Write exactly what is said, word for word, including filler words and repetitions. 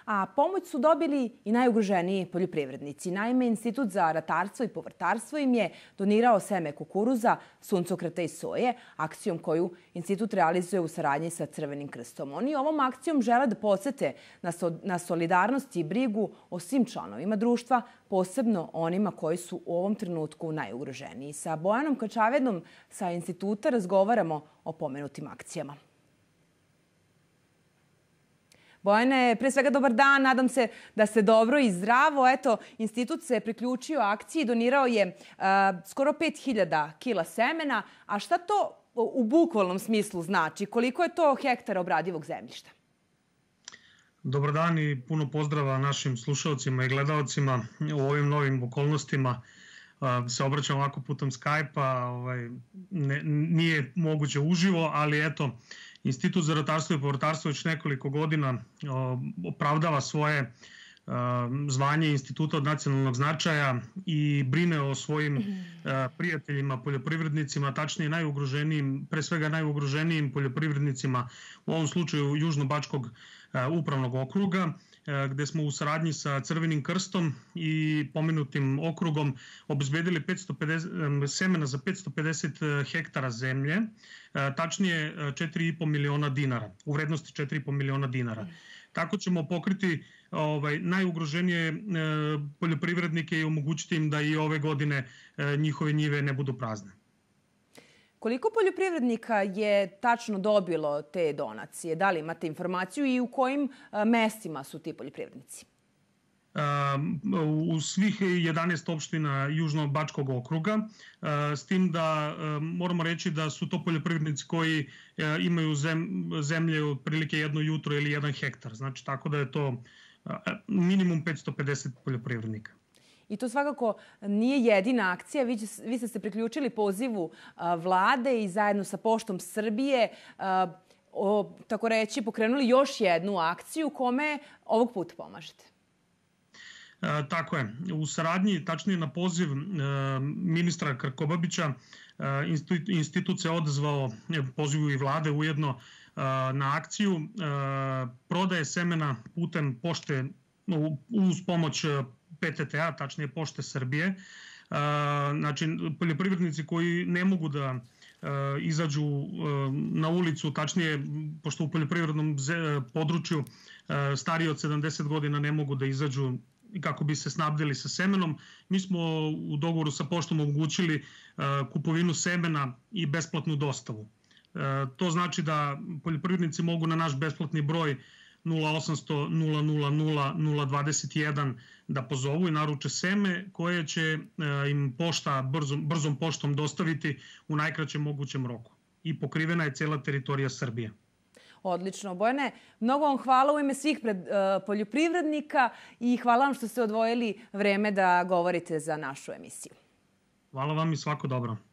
A pomoć su dobili i najugroženiji poljoprivrednici. Naime, Institut za ratarstvo i povrtarstvo im je donirao seme kukuruza, suncokreta i soje, akcijom koju institut realizuje u saradnji sa Crvenim krstom. Oni ovom akcijom žele da podsete na solidarnost i brigu o svim članovima društva, posebno onima koji su u ovom trenutku najugroženiji. Sa Bojanom Kačavednom sa instituta razgovaramo o pomenutim akcijama. Bojane, pre svega dobar dan, nadam se da ste dobro i zdravo. Eto, institut se priključio akciji, donirao je uh, skoro pet hiljada kila semena. A šta to u bukvalnom smislu znači? Koliko je to hektara obradivog zemljišta? Dobar dan i puno pozdrava našim slušalcima i gledalcima u ovim novim okolnostima. Se obraćam ovako putem Skype-a, ovaj, ne, nije moguće uživo, ali eto, Institut za ratarstvo i povrtarstvo već nekoliko godina opravdava svoje zvanje instituta od nacionalnog značaja i brine o svojim prijateljima, poljoprivrednicima, tačnije najugroženijim, pre svega najugroženijim poljoprivrednicima, u ovom slučaju Južno-Bačkog upravnog okruga, gde smo u saradnji sa Crvenim krstom i pomenutim okrugom obezbedili petsto pedeset, semena za petsto pedeset hektara zemlje, tačnije četiri i po miliona dinara, u vrednosti četiri i po miliona dinara. Tako ćemo pokriti ovaj, najugroženije e, poljoprivrednike i omogućiti im da i ove godine e, njihove njive ne budu prazne. Koliko poljoprivrednika je tačno dobilo te donacije? Da li imate informaciju i u kojim e, mestima su ti poljoprivrednici? U svih jedanaest opština Južno-Bačkog okruga, s tim da moramo reći da su to poljoprivrednici koji imaju zemlje otprilike jedno jutro ili jedan hektar. Znači tako da je to minimum petsto pedeset poljoprivrednika. I to svakako nije jedina akcija. Vi, vi ste se priključili pozivu vlade i zajedno sa Poštom Srbije o, tako reći, pokrenuli još jednu akciju kome ovog puta pomažete. E, tako je. U saradnji, tačnije na poziv e, ministra Krkobabića, e, institut, institut se odazvao pozivu i vlade ujedno e, na akciju e, prodaje semena putem pošte uz pomoć P T T A, tačnije Pošte Srbije. E, znači, poljoprivrednici koji ne mogu da izađu na ulicu, tačnije, pošto u poljoprivrednom području stariji od sedamdeset godina ne mogu da izađu kako bi se snabdili sa semenom. Mi smo u dogovoru sa Poštom omogućili kupovinu semena i besplatnu dostavu. To znači da poljoprivrednici mogu na naš besplatni broj nula osamsto nula nula nula nula dvadeset jedan da pozovu i naruče seme koje će im pošta brzom, brzom poštom dostaviti u najkraćem mogućem roku. I pokrivena je cela teritorija Srbije. Odlično. Bojane, mnogo vam hvala u ime svih pred, uh, poljoprivrednika i hvala vam što ste odvojili vreme da govorite za našu emisiju. Hvala vam i svako dobro.